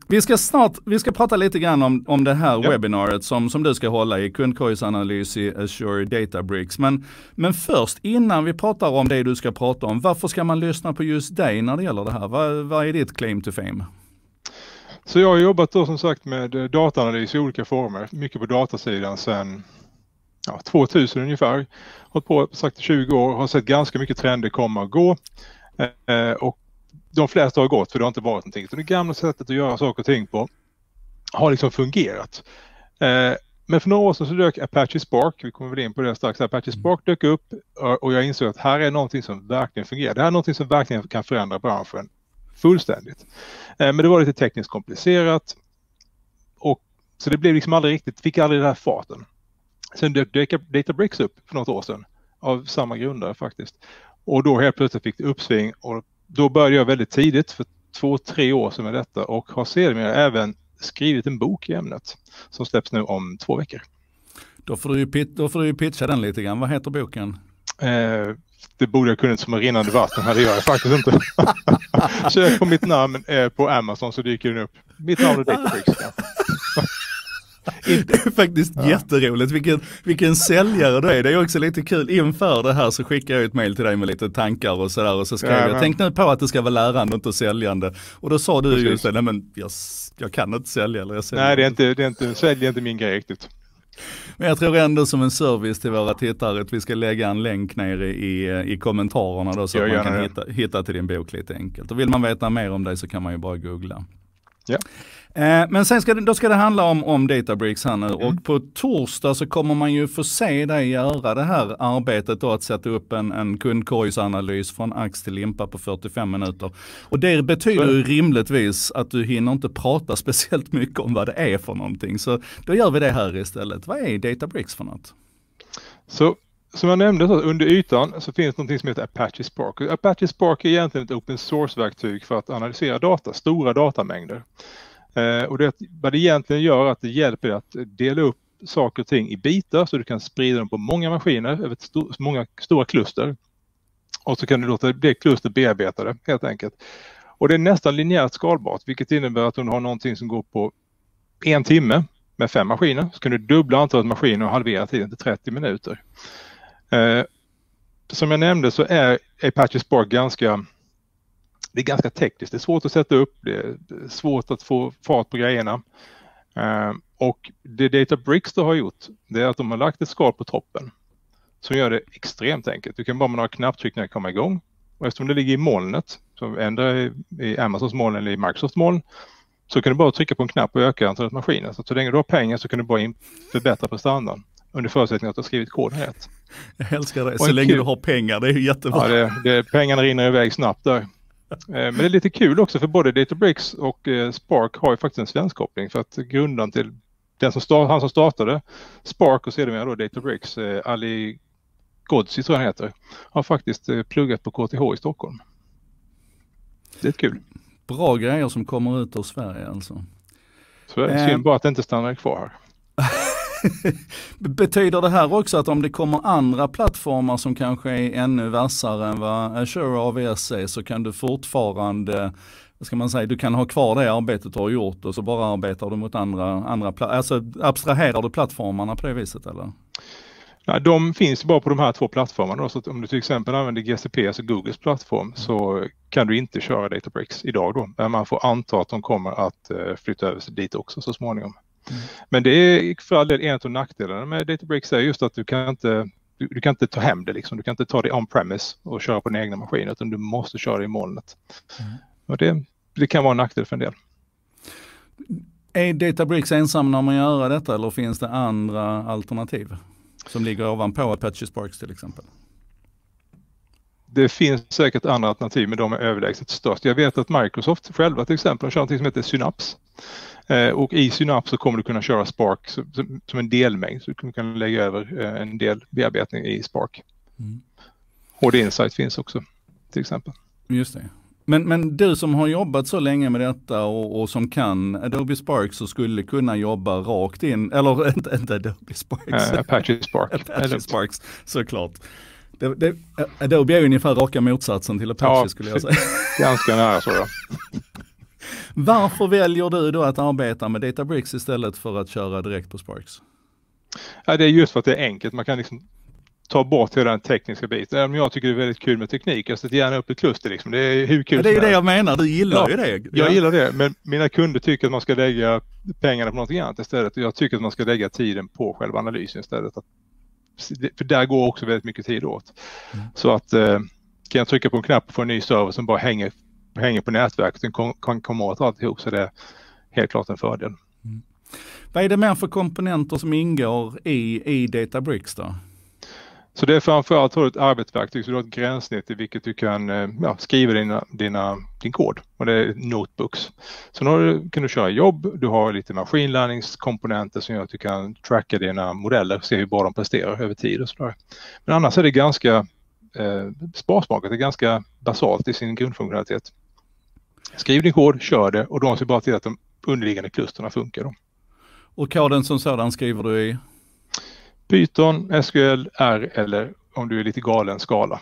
Vi ska prata lite grann om det här webbinariet som du ska hålla i kundkorgsanalys i Azure Databricks. Men först, innan vi pratar om det du ska prata om, varför ska man lyssna på just dig när det gäller det här? Vad är ditt claim to fame? Så jag har jobbat då som sagt med dataanalys i olika former, mycket på datasidan sedan 2000 ungefär. Hållit på sagt 20 år, har sett ganska mycket trender komma och gå. Och de flesta har gått för det har inte varit någonting. Så det gamla sättet att göra saker och ting på har liksom fungerat. Men för några år sedan så dök Apache Spark, vi kommer väl in på det strax, Apache Spark dök upp och jag insåg att här är någonting som verkligen fungerar. Det här är någonting som verkligen kan förändra branschen fullständigt. Men det var lite tekniskt komplicerat och så det blev liksom aldrig riktigt, fick aldrig den här farten. Sen dök Databricks upp för något år sedan av samma grundare faktiskt. Och då helt plötsligt fick det uppsving och då började jag väldigt tidigt för 2-3 år sedan med detta och har sedermera även skrivit en bok i ämnet som släpps nu om 2 veckor. Då får du ju pitcha den lite grann. Vad heter boken? Det borde jag kunnat som en rinnande vatten, här det gör jag faktiskt inte. Sök på mitt namn på Amazon så dyker den upp. Mitt namn är Databricks. Det är faktiskt jätteroligt. Vilken säljare du är. Det är också lite kul. Inför det här så skickar jag ett mejl till dig med lite tankar och sådär. Och så skrev jag, tänk nu på att det ska vara lärande och inte säljande. Och då sa du just det, nej men jag kan inte sälja. Eller jag säljer. Nej, det är inte, sälj är inte min grej riktigt. Men jag tror ändå som en service till våra tittare att vi ska lägga en länk ner i kommentarerna då, så att man kan hitta till din bok lite enkelt. Och vill man veta mer om det så kan man ju bara googla. Ja. Men sen ska det handla om Databricks här nu och på torsdag så kommer man ju få se dig göra det här arbetet då att sätta upp en kundkorgsanalys från ax till limpa på 45 minuter. Och det betyder ju rimligtvis att du hinner inte prata speciellt mycket om vad det är för någonting. Så då gör vi det här istället. Vad är Databricks för något? Så som jag nämnde, så under ytan så finns något som heter Apache Spark. Apache Spark är egentligen ett open source-verktyg för att analysera data, stora datamängder. Och vad det egentligen gör är att det hjälper dig att dela upp saker och ting i bitar så du kan sprida dem på många maskiner över många stora kluster. Och så kan du låta det kluster bearbeta det helt enkelt. Och det är nästan linjärt skalbart, vilket innebär att om du har någonting som går på 1 timme med 5 maskiner så kan du dubbla antalet maskiner och halvera tiden till 30 minuter. Som jag nämnde så är Apache Spark ganska tekniskt. Det är svårt att sätta upp, det är svårt att få fart på grejerna. Och det Databricks då har gjort, det är att de har lagt ett skal på toppen som gör det extremt enkelt. Du kan bara med några knapptryck när det kommer igång. Och eftersom det ligger i molnet, som ändrar i Amazons moln eller i Microsofts moln, så kan du bara trycka på en knapp och öka antalet maskiner. Så länge du har pengar så kan du bara förbättra prestandan under förutsättning att du har skrivit koden rätt. Jag älskar det. Så länge du har pengar, det är ju jättebra. Ja, pengarna rinner iväg snabbt där. Men det är lite kul också för både Databricks och Spark har ju faktiskt en svensk koppling för att grundaren till han som startade Spark och sedermera då Databricks, Ali Godsi tror jag han heter, har faktiskt pluggat på KTH i Stockholm. Det är kul. Bra grejer som kommer ut av Sverige alltså. Så det är synd bara att det inte stannar kvar här. Betyder det här också att om det kommer andra plattformar som kanske är ännu vassare än vad Azure och AWS är, så kan du fortfarande, vad ska man säga, du kan ha kvar det arbetet du har gjort och så bara arbetar du mot andra alltså abstraherar du plattformarna på det viset eller? Nej, de finns bara på de här 2 plattformarna. Så att om du till exempel använder GCP, alltså Googles plattform, så kan du inte köra Databricks idag då. Men man får anta att de kommer att flytta över sig dit också så småningom. Men det är för all del en av nackdelarna med Databricks är just att du kan inte ta hem det liksom. Du kan inte ta det on-premise och köra på din egna maskin, utan du måste köra det i molnet. Och det kan vara en nackdel för en del. Är Databricks ensam när man gör detta eller finns det andra alternativ som ligger ovanpå Apache Sparks till exempel? Det finns säkert andra alternativ, men de är överlägset störst. Jag vet att Microsoft själva till exempel kör något som heter Synapse. Och i Synapse så kommer du kunna köra Spark som en delmängd. Så du kan lägga över en del bearbetning i Spark. HD Insight finns också till exempel. Just det. Men du som har jobbat så länge med detta och som kan Adobe Spark så skulle kunna jobba rakt in, eller inte Adobe Sparks. Apache Spark. Apache Sparks, såklart. Adobe är ungefär raka motsatsen till Apache skulle jag säga. Ganska nära så ja. Varför väljer du då att arbeta med Databricks istället för att köra direkt på Sparks? Ja, det är just för att det är enkelt. Man kan liksom ta bort hela den tekniska biten. Även om jag tycker det är väldigt kul med teknik. Jag sätter gärna upp ett kluster liksom. Det är hur kul det är ju det jag menar. Du gillar ju det. Jag gillar det. Men mina kunder tycker att man ska lägga pengarna på något annat istället. Och jag tycker att man ska lägga tiden på själva analysen istället. För där går också väldigt mycket tid åt. Så att kan jag trycka på en knapp på en ny server som bara hänger på nätverket och kan komma åt alltihop, så det är helt klart en fördel. Vad är det mer för komponenter som ingår i Databricks då? Så det är framförallt har du ett arbetsverktyg, så du har ett gränssnitt i vilket du kan skriva din kod, och det är notebooks. Sen kan du köra jobb, du har lite maskinlärningskomponenter som gör att du kan tracka dina modeller, se hur bra de presterar över tid och sådär. Men annars är det ganska sparsmakat, det är ganska basalt i sin grundfunktionalitet. Skriv din kod, kör det, och de ser bara till att de underliggande klusterna funkar då. Och koden som sådan skriver du i? Python, SQL, R eller om du är lite galen, Scala.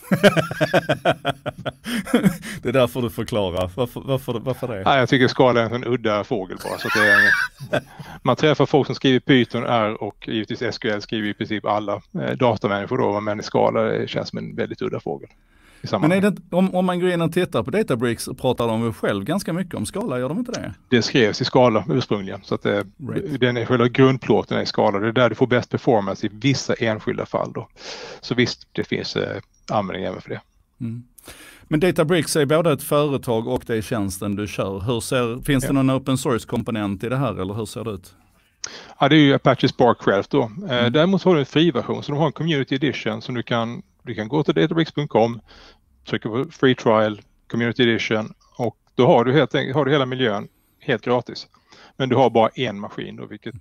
Det är därför du förklarar. Varför det? Nej, jag tycker Scala är en udda fågel bara. Så att man träffar folk som skriver Python, R och givetvis SQL skriver i princip alla datamänniskor då, men i Scala det känns som en väldigt udda fågel. Men är det, om man går in och tittar på Databricks och pratar de själv ganska mycket om Scala, gör de inte det? Det skrevs i Scala ursprungligen, så att den är själva grundplåten i Scala. Det är där du får bäst performance i vissa enskilda fall då. Så visst, det finns användning även för det. Men Databricks är både ett företag och det är tjänsten du kör. Finns det någon open source-komponent i det här, eller hur ser det ut? Ja, det är ju Apache Spark själv då. Däremot har du en fri version, så de har en community edition som du kan gå till databricks.com, trycka på free trial, community edition, och då har du hela miljön helt gratis. Men du har bara en maskin då, vilket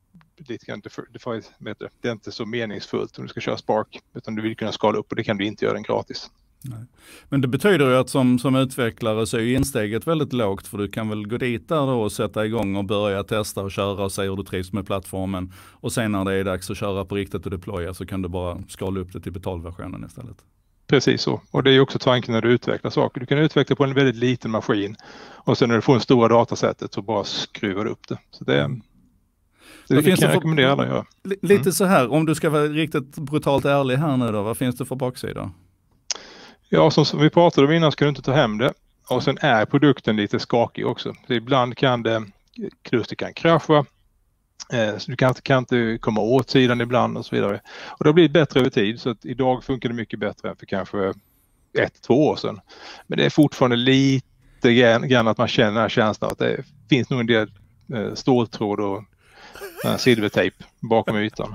det är inte så meningsfullt om du ska köra Spark, utan du vill kunna skala upp, och det kan du inte göra den gratis. Nej. Men det betyder ju att som utvecklare så är insteget väldigt lågt, för du kan väl gå dit där då och sätta igång och börja testa och köra och se hur du trivs med plattformen, och sen när det är dags att köra på riktigt och deploya så kan du bara skala upp det till betalversionen istället. Precis så, och det är ju också tanken när du utvecklar saker. Du kan utveckla på en väldigt liten maskin, och sen när du får en stora datasättet så bara skruvar du upp det. Så det kan jag rekommendera alla att göra. Lite så här, om du ska vara riktigt brutalt ärlig här nu då, vad finns det för baksida? Ja, som vi pratade om innan, ska du inte ta hem det. Och sen är produkten lite skakig också. Så ibland kan kluster kan krascha. Så du kan inte komma åt sidan ibland och så vidare. Och det har blivit bättre över tid, så att idag funkar det mycket bättre än för kanske 1-2 år sedan. Men det är fortfarande lite grann att man känner den här känslan att det finns nog en del ståltråd och silvertejp bakom ytan.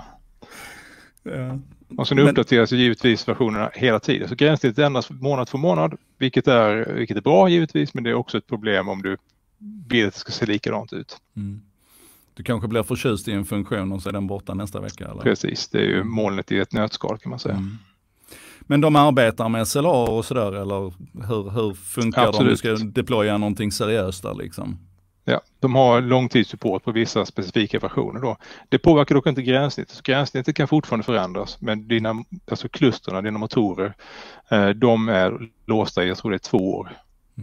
Ja. Och sen uppdateras givetvis versionerna hela tiden. Så gränssnittet ändras månad för månad, vilket är bra givetvis, men det är också ett problem om du vill att det ska se likadant ut. Du kanske blir förtjust i en funktion och så är den borta nästa vecka? Eller? Precis, det är ju molnet i ett nötskal kan man säga. Men de arbetar med SLA och sådär, eller hur funkar det om du ska deploya någonting seriöst där liksom? Ja, de har långtidssupport på vissa specifika versioner då. Det påverkar dock inte gränssnittet. Så gränssnittet kan fortfarande förändras, men klusterna, dina motorer, de är låsta i, jag tror det är 2 år.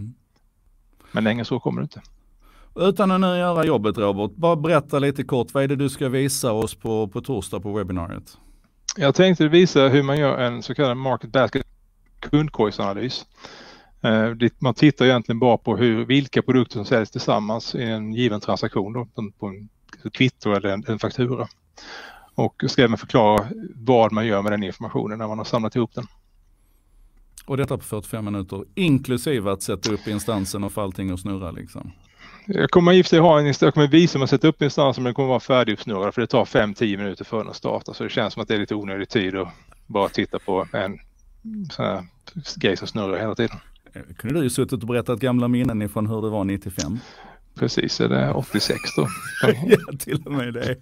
Men längre så kommer det inte. Utan att nu göra jobbet, Robert, bara berätta lite kort, vad är det du ska visa oss på torsdag på webbinariet? Jag tänkte visa hur man gör en så kallad market basket kundkorgsanalys. Man tittar egentligen bara på vilka produkter som säljs tillsammans i en given transaktion då, på en kvitto eller en faktura. Och ska även förklara vad man gör med den informationen när man har samlat ihop den. Och detta på 45 minuter, inklusive att sätta upp instansen och få allting att snurra liksom? Jag kommer visa hur man sätter upp instansen, men den kommer vara färdiguppsnurrad, för det tar 5-10 minuter för den att starta. Så det känns som att det är lite onödig tid att bara titta på en sån här grej som snurrar hela tiden. Kunde du ju suttit och berättat gamla minnen ifrån hur det var 95? Precis, är det 86 då? Ja, till och med det.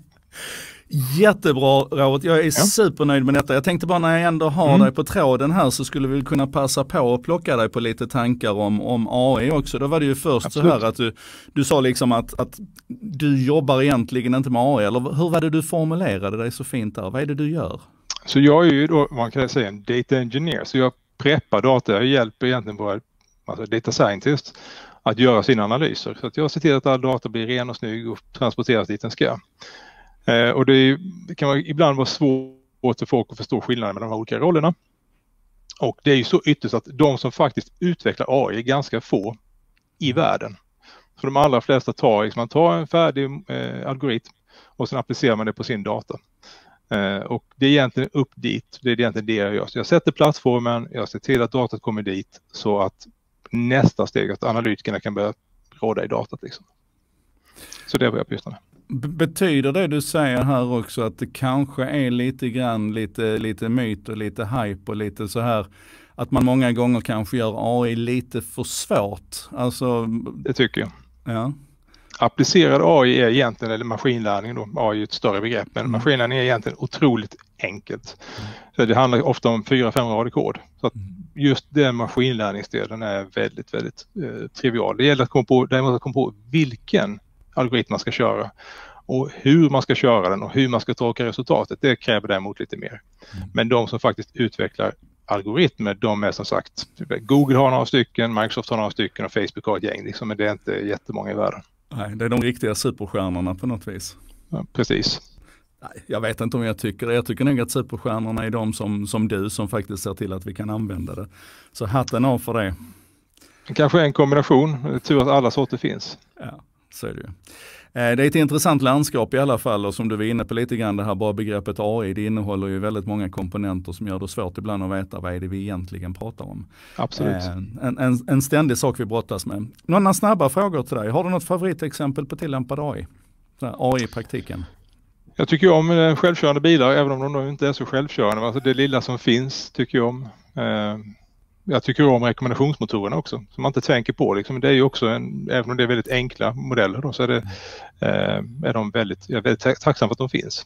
Jättebra, Robert. Jag är supernöjd med detta. Jag tänkte bara, när jag ändå har dig på tråden här, så skulle vi kunna passa på att plocka dig på lite tankar om AI också. Då var det ju först så här att du sa liksom att du jobbar egentligen inte med AI, eller hur var det du formulerade dig så fint där? Vad är det du gör? Så jag är ju då, man kan säga, en data engineer, så jag preppar data. Jag hjälper egentligen bara data scientist att göra sina analyser. Så att jag ser till att all data blir ren och snygg och transporteras dit den ska. Och det kan ibland vara svårt för folk att förstå skillnaden mellan de här olika rollerna. Och det är ju så ytterst att de som faktiskt utvecklar AI är ganska få i världen. Så de allra flesta man tar en färdig algoritm och sen applicerar man det på sin data. Och det är egentligen upp dit, det är egentligen det jag gör. Så jag sätter plattformen, jag ser till att datat kommer dit så att nästa steg, att analytikerna kan börja råda i datat. Liksom. Så det är vad jag pysslar med. Betyder det du säger här också att det kanske är lite grann lite myt och lite hype och lite så här att man många gånger kanske gör AI lite för svårt? Alltså, det tycker jag. Ja. Applicerad AI är egentligen, eller maskinlärning då, AI är ett större begrepp, men maskinlärning är egentligen otroligt enkelt. Så det handlar ofta om 4-5 rader kod. Så att just den maskinlärningsdelen är väldigt, väldigt trivial. Det gäller att komma på vilken algoritm man ska köra och hur man ska köra den och hur man ska tolka resultatet. Det kräver däremot lite mer. Men de som faktiskt utvecklar algoritmer, de är som sagt, Google har några stycken, Microsoft har några stycken och Facebook har ett gäng, liksom, men det är inte jättemånga i världen. Nej, det är de riktiga superstjärnorna på något vis. Ja, precis. Nej, jag vet inte om jag tycker nog att superstjärnorna är de som du som faktiskt ser till att vi kan använda det. Så hatten av för det. Kanske en kombination, det är tur att alla sorter finns. Ja, så är det ju. Det är ett intressant landskap i alla fall och som du var inne på lite grann, det här bara begreppet AI, det innehåller ju väldigt många komponenter som gör det svårt ibland att veta vad är det vi egentligen pratar om. Absolut. En ständig sak vi brottas med. Några snabba frågor till dig. Har du något favoritexempel på tillämpad AI? AI i praktiken? Jag tycker om självkörande bilar, även om de inte är så självkörande. Alltså det lilla som finns tycker jag om. Jag tycker om rekommendationsmotorerna också, som man inte tänker på. Liksom. Det är ju också, även om det är väldigt enkla modeller, då, så är de jag är väldigt tacksam för att de finns.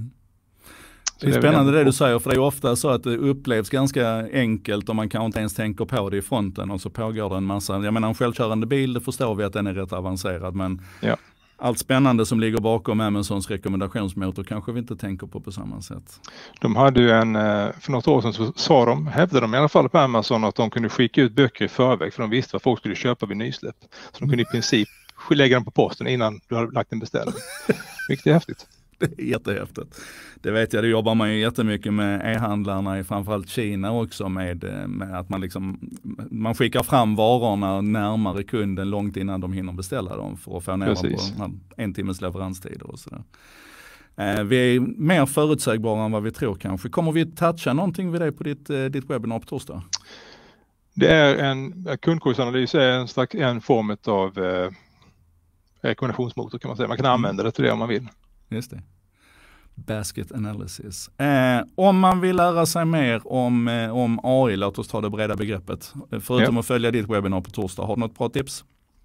Det är spännande det du säger, för det är ofta så att det upplevs ganska enkelt och man kan inte ens tänka på det i fronten och så pågår det en massa. Jag menar en självkörande bil, det förstår vi att den är rätt avancerad, men allt spännande som ligger bakom Amazons rekommendationsmotor kanske vi inte tänker på samma sätt. De hade ju för något år sedan så hävdade de i alla fall på Amazon att de kunde skicka ut böcker i förväg för de visste vad folk skulle köpa vid nysläpp. Så de kunde i princip lägga dem på posten innan du hade lagt en beställning. Vilket är häftigt. Det är jättehäftigt. Det vet jag, det jobbar man ju jättemycket med e-handlarna i framförallt Kina också med att man skickar fram varorna närmare kunden långt innan de hinner beställa dem för att få ner dem på 1 timmes leveranstider och sådär. Vi är mer förutsägbara än vad vi tror kanske. Kommer vi toucha någonting vid det på ditt webbinar på torsdag? Det är en kundkorgsanalys är en form av rekommendationsmotor kan man säga. Man kan använda det till det om man vill. Just det. Basket analysis. Om man vill lära sig mer om AI, låt oss ta det breda begreppet. Förutom att följa ditt webbinar på torsdag, har du något bra tips?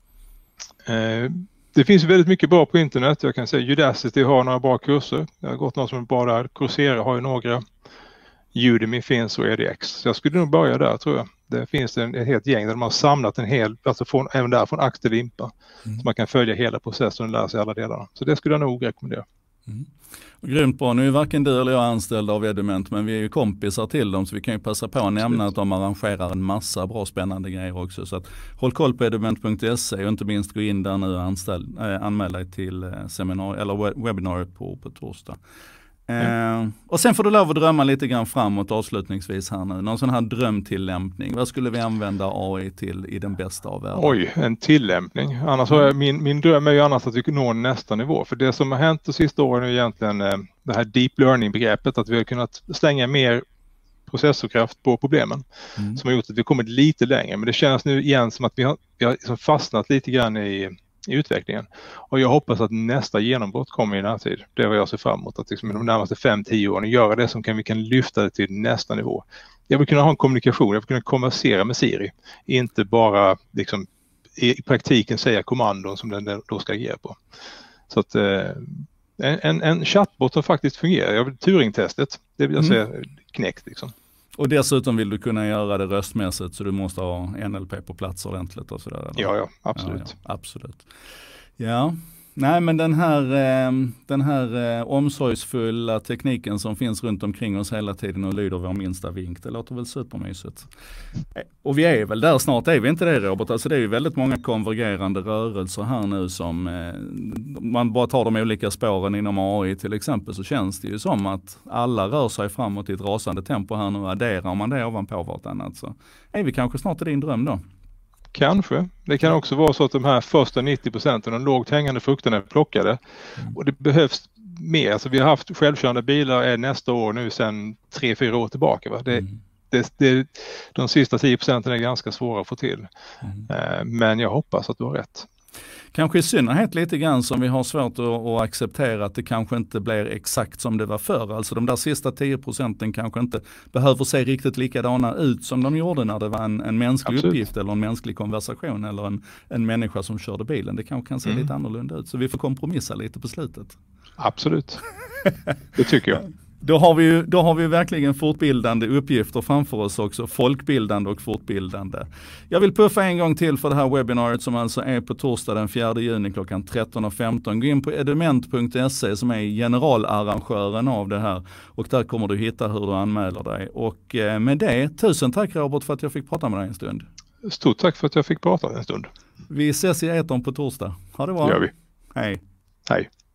Det finns väldigt mycket bra på internet. Jag kan säga Udacity har några bra kurser. Jag har gått något som är bra där. Coursera har ju några. Udemy finns och EDX. Så jag skulle nog börja där tror jag. Det finns ett helt gäng där de har samlat även där från ax till limpa. Så man kan följa hela processen och lära sig alla delarna. Så det skulle jag nog rekommendera. Grymt bra. Nu är varken du eller jag anställda av Edument, men vi är ju kompisar till dem så vi kan ju passa på att nämna att de arrangerar en massa bra spännande grejer också. Så att håll koll på edument.se och inte minst gå in där nu och anmäl dig till seminarium eller webbinariet på torsdag. Och sen får du lov att drömma lite grann framåt avslutningsvis här nu. Någon sån här drömtillämpning. Vad skulle vi använda AI till i den bästa av världen? Oj, en tillämpning. Annars har jag, min dröm är ju annars att vi når nästa nivå. För det som har hänt de sista åren är egentligen det här deep learning-begreppet. Att vi har kunnat slänga mer processorkraft på problemen. Som har gjort att vi kommit lite längre. Men det känns nu igen som att vi har liksom fastnat lite grann i utvecklingen. Och jag hoppas att nästa genombrott kommer i den här tid. Det är vad jag ser fram emot. Att liksom de närmaste 5-10 åren göra det som vi kan lyfta det till nästa nivå. Jag vill kunna ha en kommunikation. Jag vill kunna konversera med Siri. Inte bara liksom, i praktiken säga kommandon som den då ska agera på. Så att en chatbot som faktiskt fungerar. Jag vill Turing-testet. Det vill jag säga knäckt liksom. Och dessutom vill du kunna göra det röstmässigt så du måste ha NLP på plats ordentligt och sådär. Ja, absolut. Ja, absolut. Ja, Nej, men den här omsorgsfulla tekniken som finns runt omkring oss hela tiden och lyder vår minsta vink, det låter väl supermysigt. Och vi är väl där snart, är vi inte det, Robert? Alltså det är ju väldigt många konvergerande rörelser här nu som man bara tar de olika spåren inom AI till exempel, så känns det ju som att alla rör sig framåt i ett rasande tempo här nu. Adderar man det ovanpå vartannat så är vi kanske snart i din dröm då. Kanske. Det kan också vara så att de här första 90%, de lågt hängande frukterna är plockade. Och det behövs mer. Alltså vi har haft självkörande bilar nästa år nu sedan 3-4 år tillbaka. Va? De sista 10% är ganska svåra att få till. Men jag hoppas att du har rätt. Kanske i synnerhet lite grann som vi har svårt att acceptera att det kanske inte blir exakt som det var förr. Alltså de där sista 10% kanske inte behöver se riktigt likadana ut som de gjorde när det var en mänsklig uppgift eller en mänsklig konversation eller en människa som körde bilen. Det kanske kan se lite annorlunda ut, så vi får kompromissa lite på slutet. Absolut, det tycker jag. Då har vi verkligen fortbildande uppgifter framför oss också, folkbildande och fortbildande. Jag vill puffa en gång till för det här webbinariet som alltså är på torsdag den 4 juni klockan 13.15. Gå in på edument.se som är generalarrangören av det här och där kommer du hitta hur du anmäler dig. Och med det, tusen tack Robert för att jag fick prata med dig en stund. Stort tack för att jag fick prata en stund. Vi ses i etern på torsdag. Ha det bra. Det gör vi. Hej. Hej.